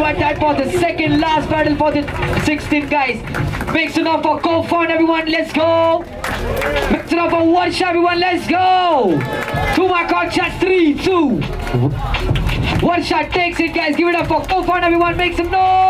at that for the second last battle for the 16 guys. Make some up for Confound, everyone, let's go. Make some up for Varsha, everyone, let's go. To my call chat, 3, 2. Varsha takes it, guys. Give it up for Confound, everyone, make some noise.